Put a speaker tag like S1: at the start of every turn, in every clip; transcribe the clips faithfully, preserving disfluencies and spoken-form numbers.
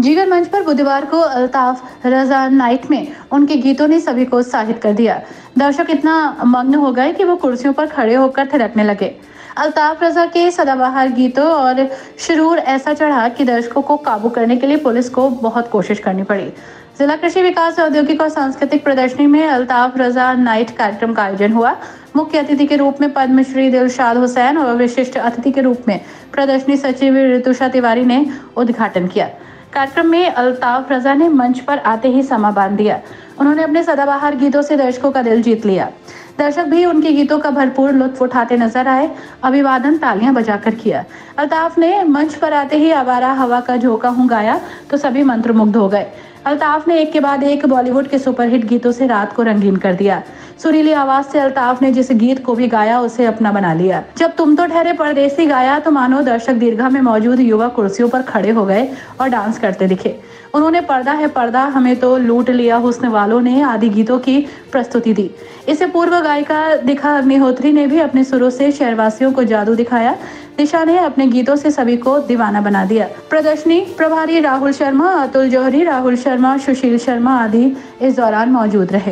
S1: जिगर मंच पर बुधवार को अल्ताफ रजा नाइट में उनके गीतों ने सभी को उत्साहित कर दिया। दर्शक इतना मग्न हो गए कि वो कुर्सियों पर खड़े होकर थिरकने लगे। अल्ताफ रजा के सदाबहार गीतों और शुरूर ऐसा चढ़ा कि दर्शकों को काबू करने के लिए पुलिस को बहुत कोशिश करनी पड़ी। जिला कृषि विकास औद्योगिक और सांस्कृतिक प्रदर्शनी में अल्ताफ रजा नाइट कार्यक्रम का आयोजन हुआ। मुख्य अतिथि के रूप में पद्मश्री दिलशाद हुसैन और विशिष्ट अतिथि के रूप में प्रदर्शनी सचिव ऋतुषा तिवारी ने उद्घाटन किया। कार्यक्रम में अल्ताफ रजा ने मंच पर आते ही समा बांध दिया। उन्होंने अपने सदाबहार गीतों से दर्शकों का दिल जीत लिया। दर्शक भी उनके गीतों का भरपूर लुत्फ उठाते नजर आए। अभिवादन तालियां बजाकर किया। अल्ताफ ने मंच पर आते ही आवारा हवा का झोंका हूं गाया तो सभी मंत्रमुग्ध हो गए। अल्ताफ ने एक के बाद एक बॉलीवुड के सुपरहिट गीतों से रात को रंगीन कर दिया। सुरीली आवाज से अल्ताफ ने जिस गीत को भी गाया उसे अपना बना लिया। जब तुम तो ठहरे परदेसी गाया तो मानो दर्शक दीर्घा में मौजूद युवा कुर्सियों पर खड़े हो गए और डांस करते दिखे। उन्होंने पर्दा है पर्दा, हमें तो लूट लिया हुस्न वालों ने आदि गीतों की प्रस्तुति दी। इससे पूर्व गायिका दिशा अग्निहोत्री ने भी अपने सुरों से शहरवासियों को जादू दिखाया। दिशा ने अपने गीतों से सभी को दीवाना बना दिया। प्रदर्शनी प्रभारी राहुल शर्मा, अतुल जौहरी, राहुल शर्मा, सुशील शर्मा आदि इस दौरान मौजूद रहे।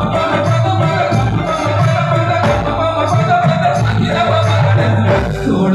S2: थोड़ा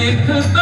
S2: देखता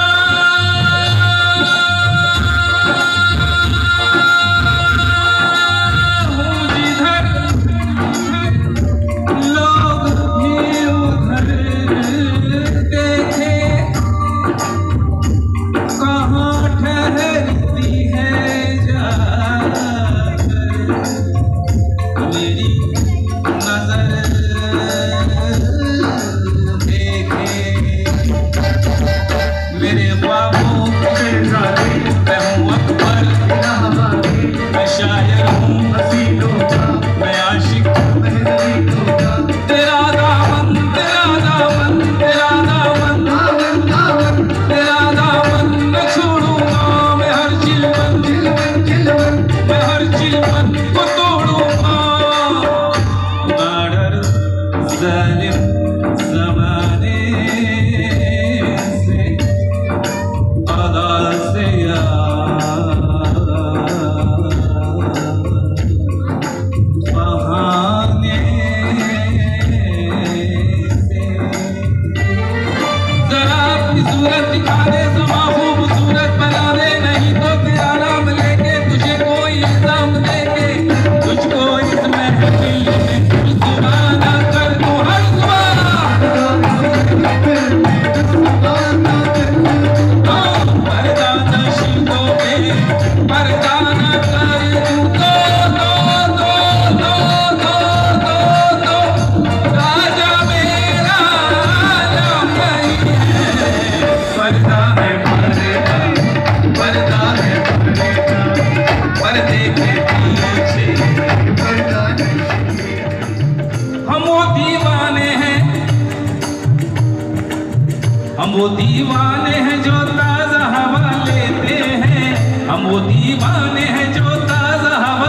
S2: वो दीवाने हैं जो ताजा हवा लेते हैं, हम वो दीवाने हैं जो ताजा हवा,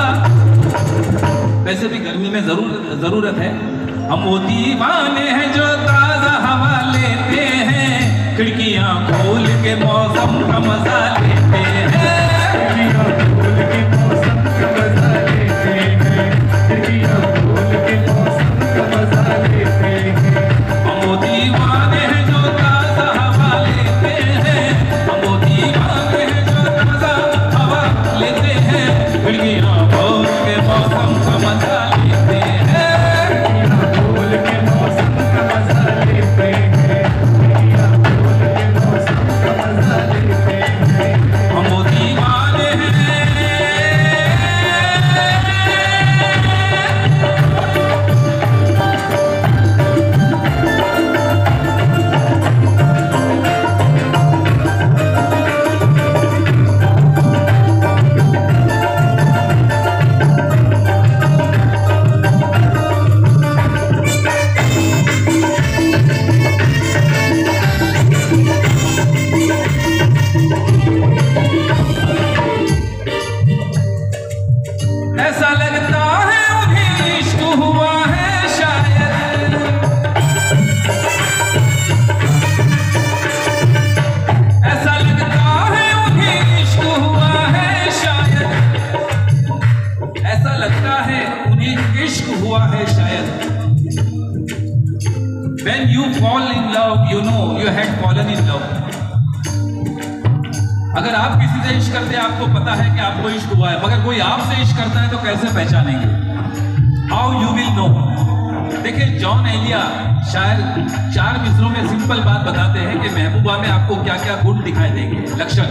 S2: वैसे भी गर्मी में जरूर जरूरत है। हम वो दीवाने हैं जो ताजा हवा लेते हैं, खिड़कियां खोल के मौसम का मजा लेते हैं, खिड़कियां खोल के मौसम का मजा लेते हैं, खिड़कियां खोल के मौसम का मजा लेते हैं। हम वो दीवाने हैं जो ताजा हवा लेते हैं, हम वो दीवाने हैं जो ताजा हवा लेते हैं, खिड़कियां खोल के मौसम का मजा लेते हैं, खिड़कियां खोल के मौसम का मजा लेते हैं, खिड़कियां खोल के मौसम का मजा लेते हैं। हम वो दीवाने हैं। ऐसा लगता है उन्हें इश्क हुआ है शायद, ऐसा लगता है उन्हें इश्क हुआ है शायद, ऐसा लगता है उन्हें इश्क हुआ है शायद। When you fall in love, you know you had fallen in love. अगर आप किसी से इश्क करते हैं आपको पता है कि आपको इश्क हुआ है, मगर कोई आपसे इश्क करता है तो कैसे पहचानेंगे? How you will know? देखिए जॉन एलिया शायर चार मिसरों में सिंपल बात बताते हैं कि महबूबा में आपको क्या क्या गुण दिखाई देंगे, लक्षण,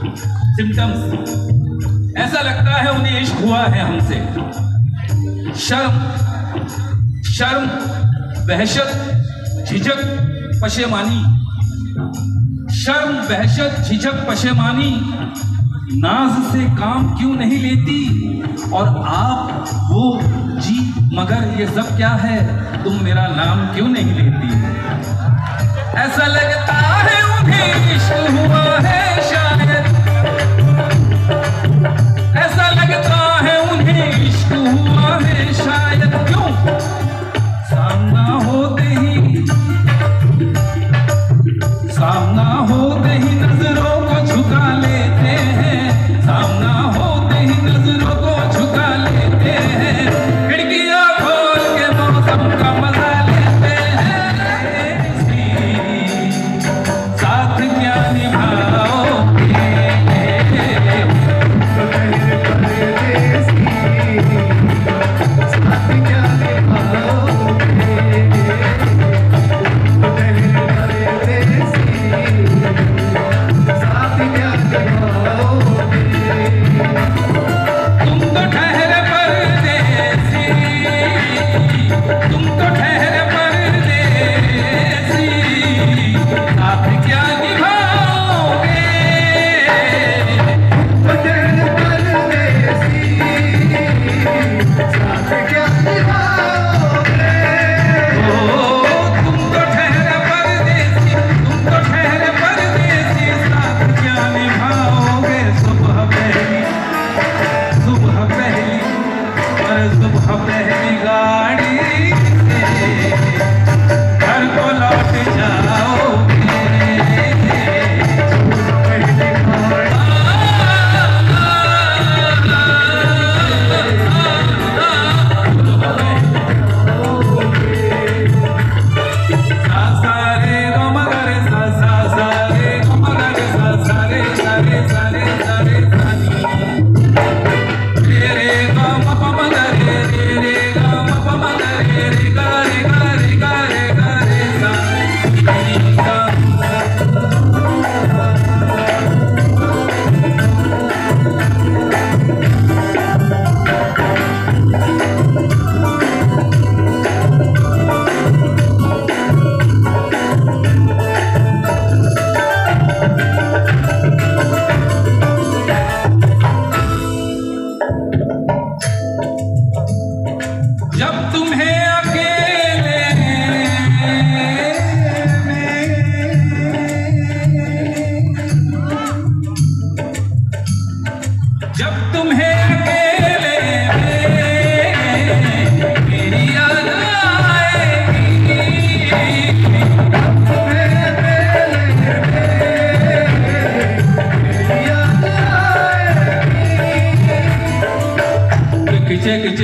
S2: सिम्टम्स। ऐसा लगता है उन्हें इश्क हुआ है हमसे। शर्म, शर्म, वहशत, झिझक, पशेमानी, शर्म, वहशत, झिझक, पशेमानी, नाज से काम क्यों नहीं लेती, और आप वो जी मगर ये सब क्या है, तुम मेरा नाम क्यों नहीं लेती। ऐसा लगता है उन्हें इश्क हुआ है शायद, ऐसा लगता है उन्हें इश्क हुआ है शायद। क्यों? सामना होते ही, सामना होते ही नजरों को झुका लेते हैं, सामना होते ही नजरों को झुका लेते हैं, खिड़कियां खोल के मौसम का मजा लेते हैं। साथ क्या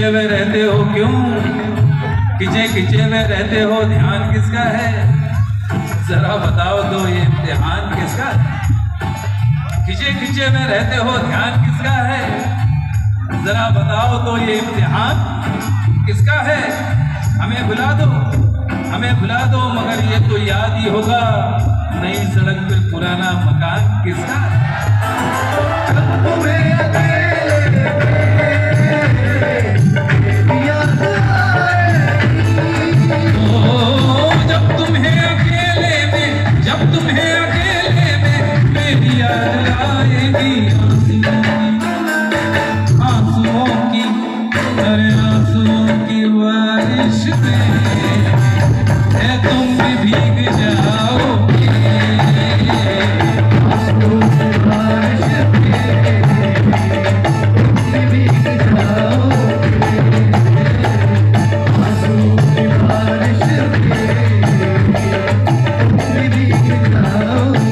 S2: खिंचे में रहते हो क्यों, खिंचे खिंचे में रहते हो, ध्यान किसका है, जरा बताओ तो ये इम्तिहान किसका है। खिंचे खिंचे में रहते हो, ध्यान किसका है, जरा बताओ तो ये इम्तिहान किसका है। हमें भुला दो, हमें भुला दो, मगर ये तो याद ही होगा, नई सड़क पे पुराना मकान किसका है। ओ, जब तुम्हें अकेले में, जब तुम्हें अकेले में मेरी याद आएगी, आंसुओं की, अरे आंसुओं की बारिश में है तुम भी भीग जाओगे, आंसुओं की बारिश में तुम भी भीग जाओगे, आंसुओं की बारिश में तुम भी भीग जाओगे।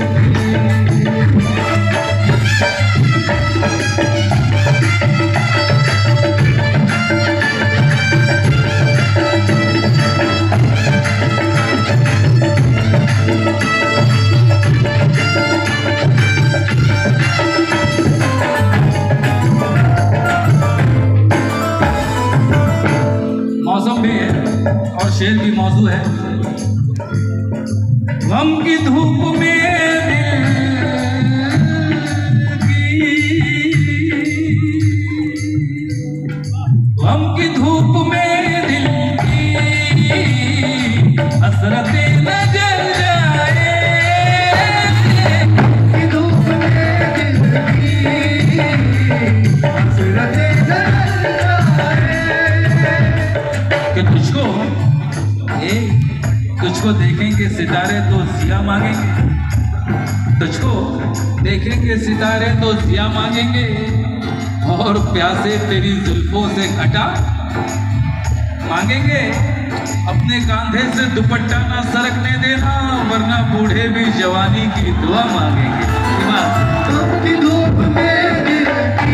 S2: मौसम भी है और शेर भी मौजू है। गम की धूप में दिल की, गम की धूप में दिल की हसरतें न जल जाए, की धूप में दिल की हसरतें न जल जाए, कि तुझको ए तुझको देखेंगे सितारे तो जिया मांगेंगे, तुझको देखेंगे सितारे तो जिया मांगेंगे, और प्यासे तेरी जुल्फों से घटा मांगेंगे। अपने कांधे से दुपट्टा ना सरकने देना, वरना बूढ़े भी जवानी की दुआ मांगेंगे। अपनी धूप में दिल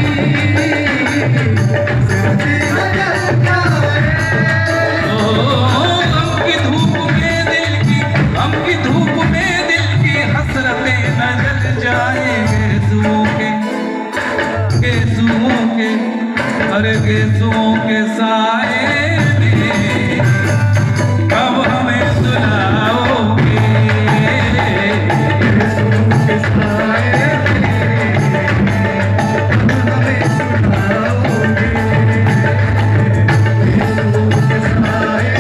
S2: की धूप में दिल की, गम की धूप में दिल की हसरतें न जल जाए, गेसुओं के, गेसुओं के, अरे गेसुओं के साए में कब हमें सुनाओगे, गेसुओं के साए में कब हमें सुनाओगे, गेसुओं के साए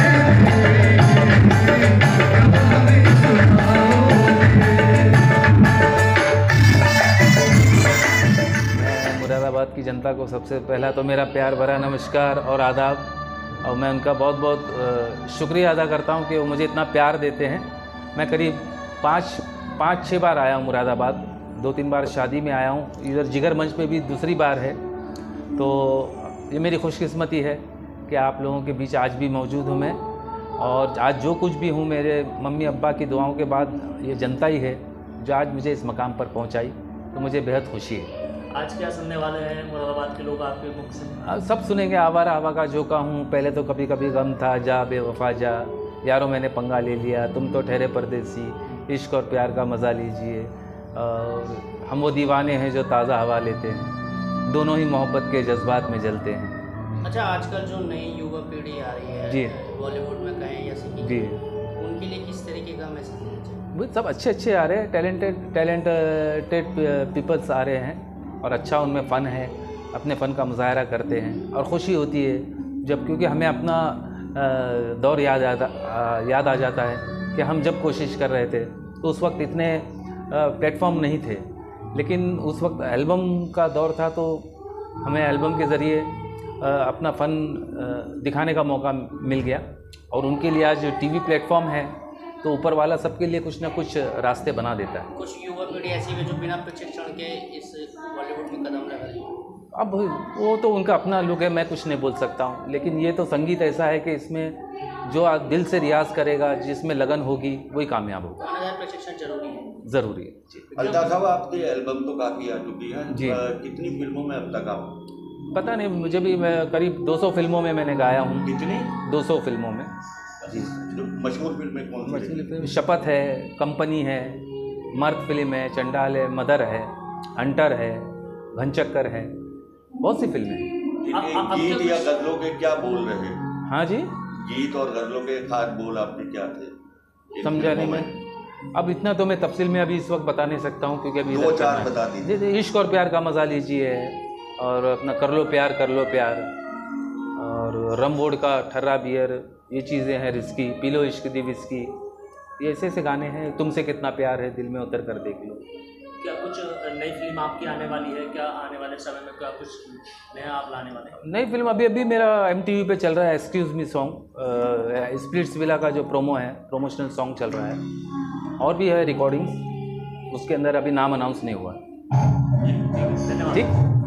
S3: मुरादाबाद की जनता को सबसे पहला तो मेरा प्यार भरा नमस्कार और आदाब, और मैं उनका बहुत बहुत शुक्रिया अदा करता हूं कि वो मुझे इतना प्यार देते हैं। मैं करीब पाँच पाँच छः बार आया हूं मुरादाबाद, दो तीन बार शादी में आया हूं, इधर जिगर मंच पे भी दूसरी बार है। तो ये मेरी खुशकिस्मती है कि आप लोगों के बीच आज भी मौजूद हूँ मैं, और आज जो कुछ भी हूँ मेरे मम्मी अब्बा की दुआओं के बाद ये जनता ही है जो आज मुझे इस मकाम पर पहुँचाई, तो मुझे बेहद खुशी है।
S4: आज क्या सुनने वाले हैं मुरादाबाद के लोग आपके मुख से?
S3: सब सुनेंगे आवारा हवा का झोंका हूँ, पहले तो कभी कभी गम था, जा बेवफा जा, यारों मैंने पंगा ले लिया, तुम तो ठहरे परदेसी, इश्क और प्यार का मज़ा लीजिए, और हम वो दीवाने हैं जो ताज़ा हवा लेते हैं, दोनों ही मोहब्बत के जज्बात में जलते हैं।
S4: अच्छा, आजकल जो नई युवा पीढ़ी आ रही है
S3: जी,
S4: बॉलीवुड में कहें या सिंगिंग
S3: जी,
S4: उनके लिए किस तरीके का मैसेज देना चाहिए?
S3: वो सब अच्छे अच्छे आ रहे हैं, टैलेंटेड टैलेंटेड पीपल्स आ रहे हैं, और अच्छा उनमें फ़न है, अपने फ़न का मुजाहरा करते हैं, और खुशी होती है जब, क्योंकि हमें अपना दौर याद आता याद आ जाता है कि हम जब कोशिश कर रहे थे तो उस वक्त इतने प्लेटफॉर्म नहीं थे, लेकिन उस वक्त एल्बम का दौर था, तो हमें एल्बम के ज़रिए अपना फ़न दिखाने का मौका मिल गया, और उनके लिए आज टीवी प्लेटफॉर्म है, तो ऊपर वाला सबके लिए कुछ ना कुछ रास्ते बना देता है।
S4: कुछ युवा पीढ़ी ऐसी है जो बिना प्रशिक्षण के इस बॉलीवुड में कदम लगा रही है।
S3: अब वो तो उनका अपना लुक है, मैं कुछ नहीं बोल सकता हूँ, लेकिन ये तो संगीत ऐसा है कि इसमें जो दिल से रियाज करेगा, जिसमें लगन होगी, वही कामयाब होगा।
S4: प्रशिक्षण जरूरी है,
S3: ज़रूरी है जी।
S5: अल्ताफ साहब, आपकी एल्बम तो काफ़ी आ चुकी है
S3: जी,
S5: कितनी फिल्मों में अब तक आप
S3: पता नहीं मुझे भी, मैं करीब दो सौ फिल्मों में मैंने गाया हूँ।
S5: कितनी?
S3: दो सौ फिल्मों में जी।
S5: मशहूर फिल्में कौन सी?
S3: मछली फिल्म शपथ है, कंपनी है, मर्द फिल्म है, चंडाल है, मदर है, हंटर है, घनचक्कर है, बहुत सी फिल्में हैं।
S5: गीत या गजलों के क्या बोल रहे हैं?
S3: हाँ जी,
S5: गीत और गजलों के खास बोल आपके क्या थे?
S3: समझा नहीं मैं। अब इतना तो मैं तफसील में अभी इस वक्त बता नहीं सकता हूँ क्योंकि अभी
S5: दो चार बता दीजिए।
S3: इश्क और प्यार का मज़ा लीजिए, और अपना कर लो प्यार कर लो प्यार, और रम वोड का ठर्रा बियर, ये चीज़ें हैं रिस्की, पी लो इश्क दी विस्की, ये ऐसे ऐसे गाने हैं। तुमसे कितना प्यार है दिल में उतर कर देख लो।
S4: क्या कुछ नई फिल्म आपकी आने वाली है? क्या आने वाले समय में क्या कुछ नया आप लाने वाले हैं?
S3: नई फिल्म अभी अभी मेरा एम टी वी पे चल रहा है excuse me song, Splitsvilla का जो प्रोमो है, प्रोमोशनल सॉन्ग चल रहा है, और भी है रिकॉर्डिंग्स, उसके अंदर अभी नाम अनाउंस नहीं हुआ।
S4: धन्यवाद।
S3: ठीक।